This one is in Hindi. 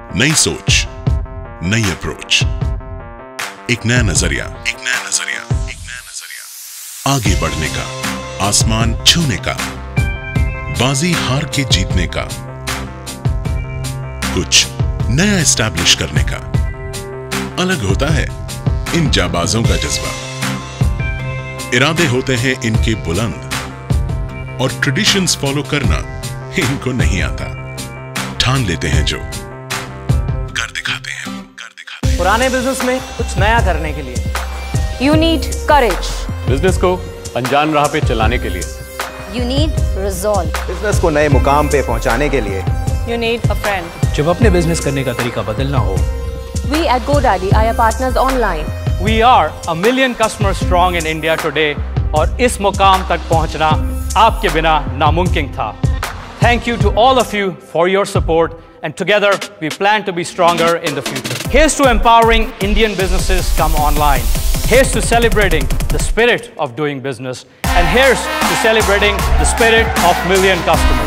नई सोच, नई अप्रोच, एक नया नजरिया, आगे बढ़ने का, आसमान छूने का, बाजी हार के जीतने का, कुछ नया एस्टैब्लिश करने का। अलग होता है इन जाबाजों का जज्बा। इरादे होते हैं इनके बुलंद और ट्रेडिशंस फॉलो करना इनको नहीं आता। ठान लेते हैं जो कर दिखाते हैं। पुराने बिजनेस में कुछ नया करने के लिए You need courage. बिजनेस को अनजान राह पे चलाने के लिए You need resolve. बिजनेस को नए मुकाम पे पहुंचाने के लिए You need a friend. जब अपने बिजनेस करने का तरीका बदलना हो। We at GoDaddy are your partners online. We are 1 million customers strong in India today और इस मुकाम तक पहुंचना आपके बिना नामुमकिन था। Thank you to all of you for your support and together we plan to be stronger in the future. Here's to empowering Indian businesses come online. Here's to celebrating the spirit of doing business and here's to celebrating the spirit of million customers.